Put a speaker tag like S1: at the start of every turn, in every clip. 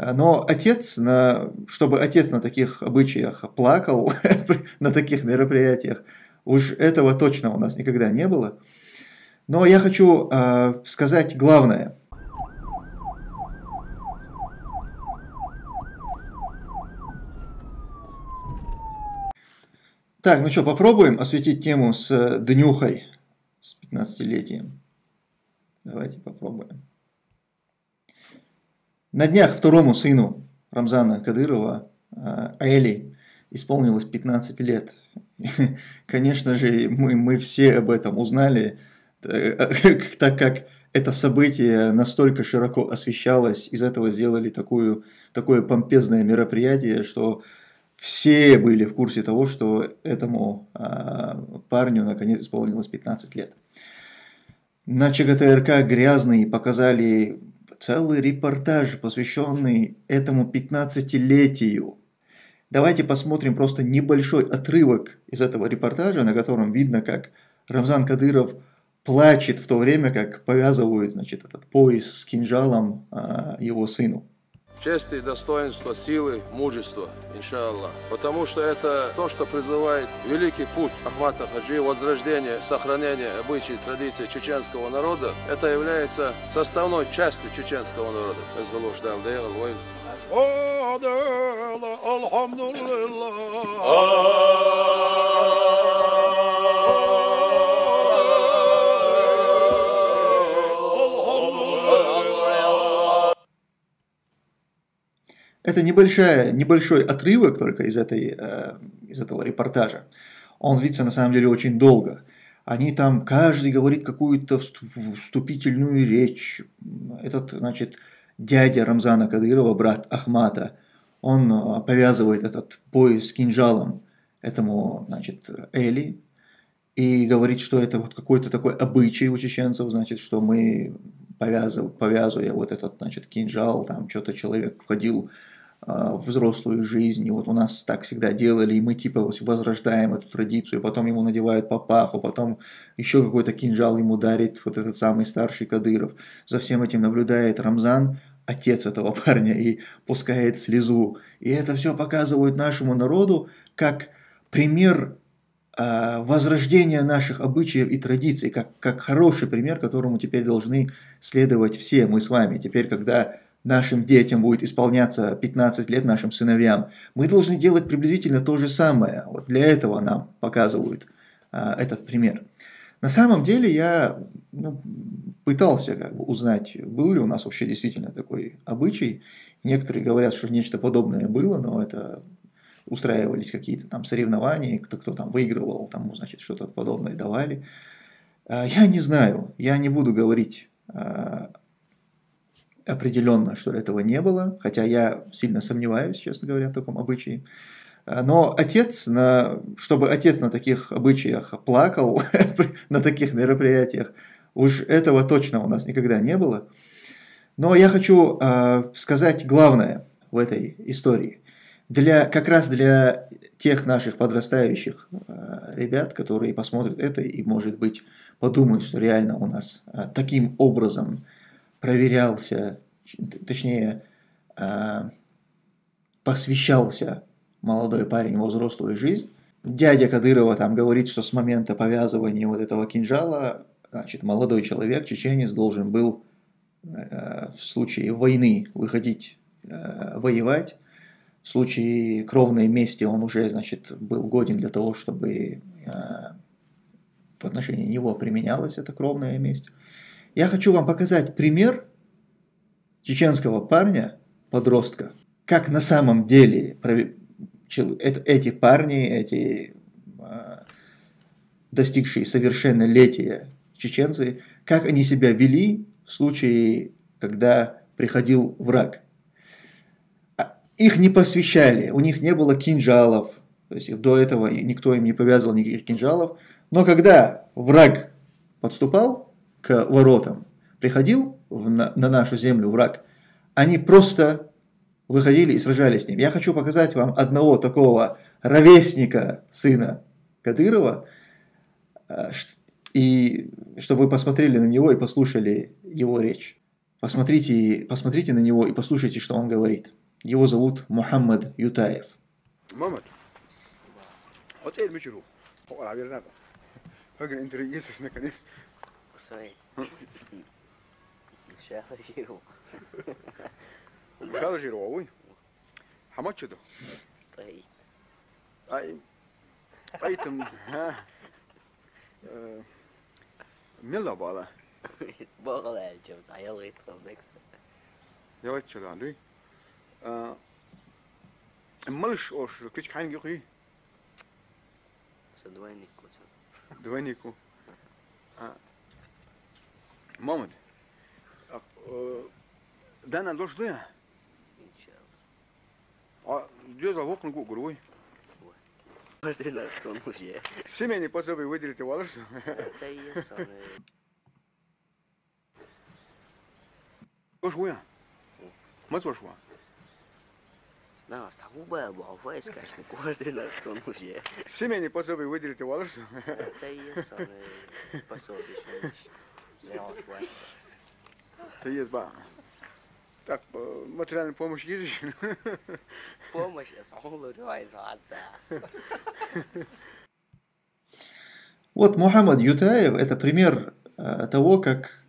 S1: Но отец, чтобы отец на таких обычаях плакал, на таких мероприятиях, уж этого точно у нас никогда не было. Но я хочу сказать главное. Так, ну что, попробуем осветить тему с Днюхой, с 15-летием. Давайте попробуем. На днях второму сыну Рамзана Кадырова, Эли, исполнилось 15 лет. Конечно же, мы все об этом узнали, так как это событие настолько широко освещалось, из этого сделали такое помпезное мероприятие, что все были в курсе того, что этому парню наконец исполнилось 15 лет. На ЧГТРК «Грязный» показали целый репортаж, посвященный этому 15-летию. Давайте посмотрим просто небольшой отрывок из этого репортажа, на котором видно, как Рамзан Кадыров плачет в то время, как повязывают, значит, этот пояс с кинжалом его сыну.
S2: Чести, достоинство, силы, мужество, иншаллах. Потому что это то, что призывает великий путь Ахмата Хаджи, возрождение, сохранение обычаев, традиций чеченского народа. Это является составной частью чеченского народа.
S1: Это небольшой отрывок только из этого репортажа. Он длится на самом деле очень долго. Они там, каждый говорит какую-то вступительную речь. Этот, значит, дядя Рамзана Кадырова, брат Ахмата, он повязывает этот пояс с кинжалом этому, значит, Эли, и говорит, что это вот какой-то такой обычай у чеченцев, значит, что мы, повязывая вот этот, значит, кинжал, там что-то человек входил в взрослую жизнь, и вот у нас так всегда делали, и мы типа возрождаем эту традицию, потом ему надевают папаху, потом еще какой-то кинжал ему дарит вот этот самый старший Кадыров. За всем этим наблюдает Рамзан, отец этого парня, и пускает слезу. И это все показывают нашему народу как пример возрождения наших обычаев и традиций, как хороший пример, которому теперь должны следовать все мы с вами. Теперь, когда нашим детям будет исполняться 15 лет, нашим сыновьям, мы должны делать приблизительно то же самое. Вот для этого нам показывают этот пример. На самом деле я пытался узнать, был ли у нас вообще действительно такой обычай. Некоторые говорят, что нечто подобное было, но это устраивались какие-то там соревнования, кто там выигрывал, тому, значит, что-то подобное давали. Я не знаю, я не буду говорить определенно, что этого не было, хотя я сильно сомневаюсь, честно говоря, в таком обычае. Но отец, чтобы отец на таких обычаях плакал, на таких мероприятиях, уж этого точно у нас никогда не было. Но я хочу сказать главное в этой истории. Как раз для тех наших подрастающих ребят, которые посмотрят это и, может быть, подумают, что реально у нас таким образом проверялся, точнее, посвящался молодой парень во взрослую жизнь. Дядя Кадырова там говорит, что с момента повязывания вот этого кинжала, значит, молодой человек, чеченец, должен был в случае войны выходить воевать. В случае кровной мести он уже, значит, был годен для того, чтобы в отношении него применялась эта кровная месть. Я хочу вам показать пример чеченского парня, подростка, как на самом деле эти парни, достигшие совершеннолетия чеченцы, как они себя вели в случае, когда приходил враг. Их не посвящали, у них не было кинжалов, то есть до этого никто им не повязывал никаких кинжалов, но когда враг подступал к воротам, приходил на нашу землю враг, они просто выходили и сражались с ним. Я хочу показать вам одного такого ровесника сына Кадырова, и чтобы вы посмотрели на него и послушали его речь. Посмотрите на него и послушайте, что он говорит. Его зовут Мухаммад Ютаев.
S3: Мухаммад, вот это мечуру. Ora, verdade. Alguém entre esses mecanismos.
S4: Sei. Шахар жиру.
S3: Шахар жиру, ой. Хамачудо.
S4: طيب.
S3: Ai там. Милла бала.
S4: بغل الجوز عيال يطلبك.
S3: Я вот что Андрей. Малыш ош, крич хайн гюхи.
S4: صدواني كوتو.
S3: Двойнику. Момент. Дана дош да.
S4: إن شاء الله.
S3: Дёз а вокна гу груй.
S4: لا تكون مشي.
S3: Семейный пособие выделите валаш.
S4: تسيس أنا.
S3: Дош уя. Мацош уя.
S4: لا استحبوا بقى فايس كاش نقول لا تكون مشي.
S3: Семейный пособие выделите валаш.
S4: تسيس أنا. بسوي شوي. لا عفوا.
S3: Союз ба. Так, материальную помощь есть?
S4: помощь صحول رواية ساعات.
S1: Вот Мухаммад Ютаев – это пример того, как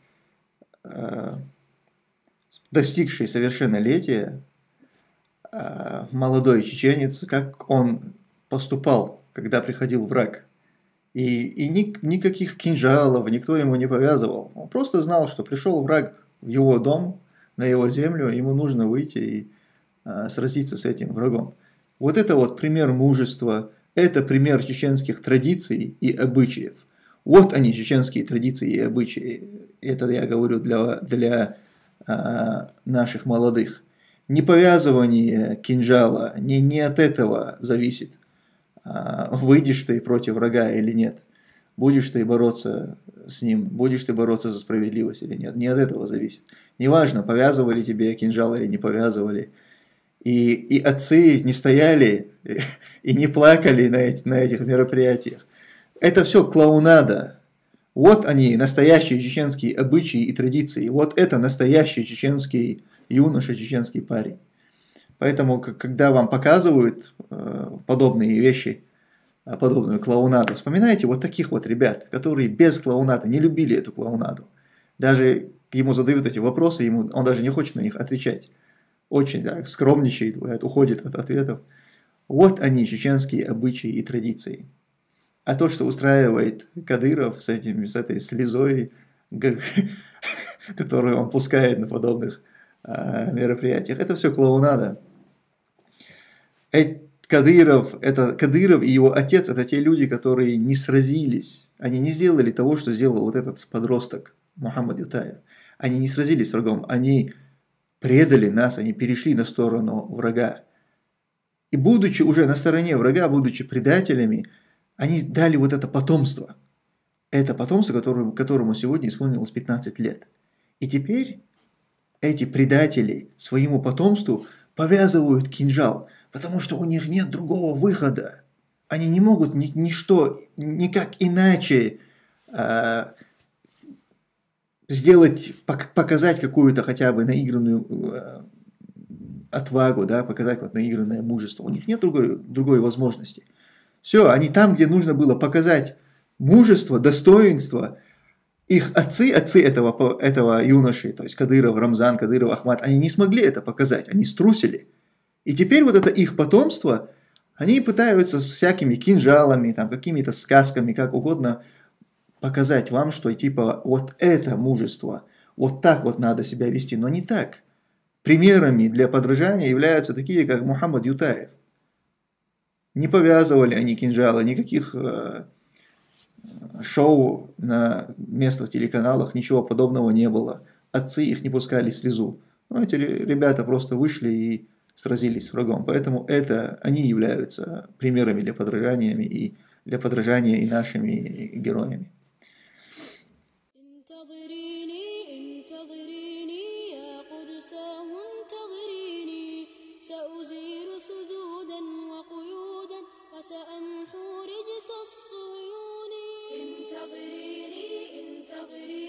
S1: достигший совершеннолетия молодой чеченец, как он поступал, когда приходил враг. И никаких кинжалов никто ему не повязывал. Он просто знал, что пришел враг в его дом, на его землю, ему нужно выйти и сразиться с этим врагом. Вот это вот пример мужества, это пример чеченских традиций и обычаев. Вот они, чеченские традиции и обычаи. Это я говорю для наших молодых. Не повязывание кинжала, не от этого зависит, выйдешь ты против врага или нет. Будешь ты бороться с ним, будешь ты бороться за справедливость или нет. Не от этого зависит. Неважно, повязывали тебе кинжал или не повязывали. И отцы не стояли и не плакали на этих мероприятиях. Это все клоунада. Вот они, настоящие чеченские обычаи и традиции. Вот это настоящий чеченский юноша, чеченский парень. Поэтому, когда вам показывают подобные вещи, подобную клоунаду, вспоминайте вот таких вот ребят, которые без клоунады не любили эту клоунаду. Даже ему задают эти вопросы, он даже не хочет на них отвечать. Очень скромничает, уходит от ответов. Вот они, чеченские обычаи и традиции. А то, что устраивает Кадыров с этой слезой, которую он пускает на подобных мероприятиях, это все клоунада. Кадыров и его отец – это те люди, которые не сразились. Они не сделали того, что сделал вот этот подросток Мухаммад Ютаев. Они не сразились с врагом, они предали нас, они перешли на сторону врага. И будучи уже на стороне врага, будучи предателями, они дали вот это потомство. Это потомство, которому сегодня исполнилось 15 лет. И теперь эти предатели своему потомству повязывают кинжал, потому что у них нет другого выхода. Они не могут никак иначе показать какую-то хотя бы наигранную отвагу, да, показать вот наигранное мужество. У них нет другой возможности. Все, они там, где нужно было показать мужество, достоинство, их отцы этого юноши, то есть Кадыров, Рамзан, Кадыров, Ахмад, они не смогли это показать, они струсили. И теперь вот это их потомство, они пытаются с всякими кинжалами, там, какими-то сказками, как угодно, показать вам, что типа вот это мужество, вот так вот надо себя вести, но не так. Примерами для подражания являются такие, как Мухаммад Ютаев. Не повязывали они кинжалы, никаких шоу на местных телеканалах, ничего подобного не было. Отцы их не пускали слезу. Но эти ребята просто вышли и сразились с врагом. Поэтому они являются примерами для подражания и нашими героями.
S5: سأمحو رجس الصيون انتظريني